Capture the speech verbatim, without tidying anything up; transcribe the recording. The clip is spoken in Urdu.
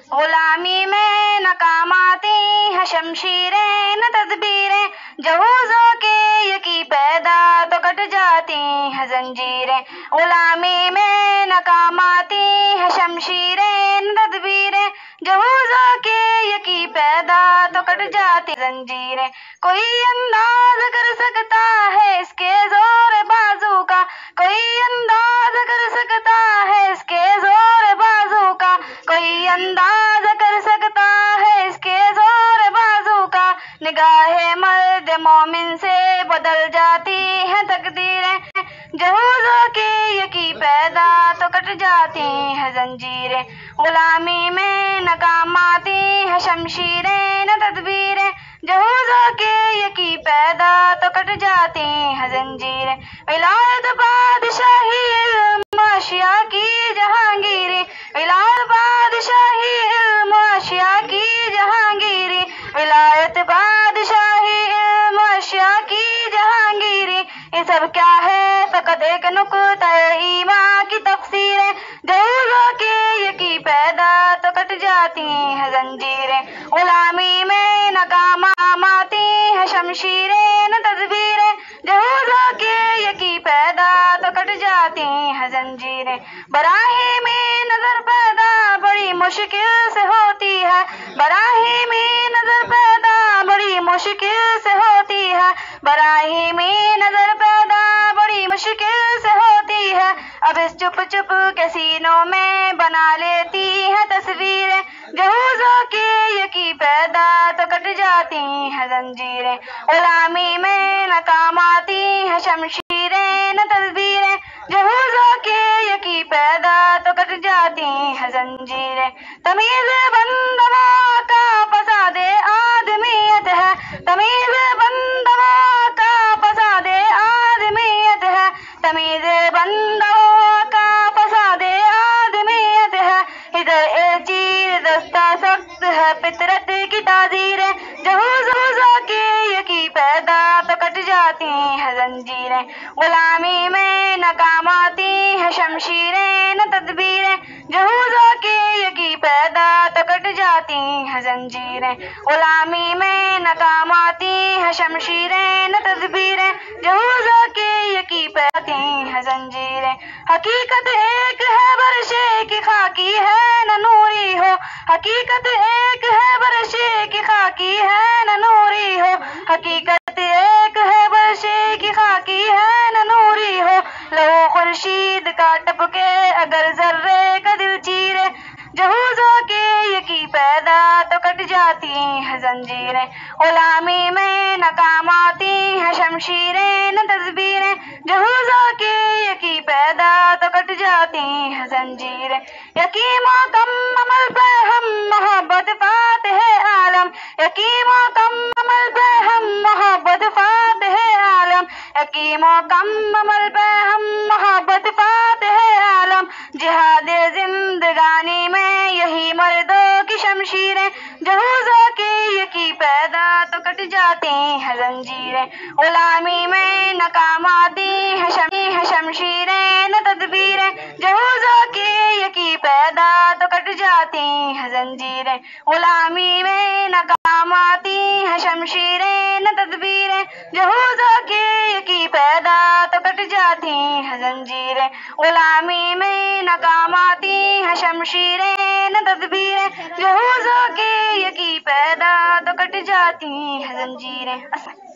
غلامی میں ناکام آتی ہے شمشیریں نہ تدبیریں، جہوزوں کے یکی پیدا تو کٹ جاتی ہیں زنجیریں۔ غلامی میں ناکام آتی ہے شمشیریں نہ تدبیریں، جہوزوں کے یکی پیدا تو کٹ جاتی زنجیریں۔ کوئی انداز کر سکتا ہے اس کے زور بازو کا، کوئی انداز کر سکتا ہے اس کے زور بازو کا، کوئی انداز کر سکتا ہے اس کے زور بازو کا۔ نگاہ مرد مومن سے بدل جاتی ہیں تقدیریں، جہوزوں کے یکی پیدا تو کٹ جاتی ہیں زنجیریں۔ غلامی میں ناکام آتی ہے شمشیریں نہ تدبیریں، جہوزوں کے یکی پیدا تو کٹ جاتی ہیں زنجیریں۔ ولایت بادشاہی علم و اشیاء کی جہانگیری، ولایت بادشاہی علم و اشیاء کی جہانگیری، ولایت بادشاہی علم و اشیاء کی جہانگیری۔ یہ سب کیا ہے فقط ایک نقطہ ایمان کی تفسیریں، جہوزوں کے یکی پیدا تو کٹ جاتی ہیں زنجیریں۔ غلامی میں ناکام آتی ہے شمشیریں نہ تدبیریں، جہوزوں کے یکی پیدا تو کٹ جاتی ہیں زنجیریں۔ براہیم نظر پیدا بڑی مشکل سے ہوتی ہے، براہیم نظر پیدا بڑی مشکل سے ہوتی ہے، براہیم نظر پیدا بڑی مشکل سے ہوتی ہے۔ اب اس چپ چپ کے سینوں میں بنا لیتی ہے تصویریں، جہوزوں کے یکی پیدا تو کٹ جاتی ہیں زنجیریں۔ غلامی میں ناکام آتی ہے شمشیریں نہ تدبیریں، جہوزوں کے یکی پیدا تو کٹ جاتی ہیں زنجیریں۔ تمیز بندوں کا فساد آدمیت ہے، تمیز بندوں کا فساد آدمیت ہے، تمیز بندوں کا فساد آدمیت ہے۔ ادھر اے چیز دستہ سخت ہے فطرت کی تعزیریں، جہوزوں کے یکی پیدا تو کٹ جاتی ہیں زنجیریں۔ غلامی میں ناکام آتی ہے شمشیریں نہ تدبیریں، جہوزوں کے یکی پیدا تو کٹ جاتی ہیں زنجیریں۔ غلامی میں ناکام آتی ہے شمشیریں نہ تدبیریں، جہوزوں کے یکی پیدا ہیں زنجیریں۔ حقیقت ایک ہے برشے کی خاکی ہے نہ نوری ہو، حقیقت ایک ہے برشے کی خاکی ہے نہ نوری ہو، حقیقت ایک ہے برشے کی خاکی ہے نہ نوری ہو۔ لہو خورشید کا ٹپکے اگر ذرے کا دل چیرے، جہوزوں کے یکی پیدا تو کٹ جاتی ہیں زنجیریں۔ غلامی میں ناکام آتی ہے شمشیریں نہ تدبیریں، جہوزوں کے یکی پیدا تو کٹ جاتی ہیں زنجیریں۔ یقین مکمل پہ ہم محبت فاتح عالم، یقین مکمل پہ ہم محبت فاتح عالم، یقین مکمل پہ ہم محبت فاتح عالم۔ جہاد زندگانی میں یہی مردوں کی شمشیریں، جہوزوں کے یکی پیدا تو کٹ جاتی ہیں زنجیریں۔ غلامی میں ناکام آتی ہے شمشیریں نہ تدبیریں، جہوزوں کے یکی پیدا تو کٹ جاتی ہیں زنجیریں۔ غلامی میں ناکام آتی ہے شمشیریں نہ تدبیریں، جہوزوں کے یکی پیدا تو کٹ جاتی ہیں زنجیریں۔ غلامی میں ناکام آتی ہے شمشیریں نہ تدبیریں، جہوزوں کے یکی پیدا تو کٹ جاتی ہیں زنجیریں۔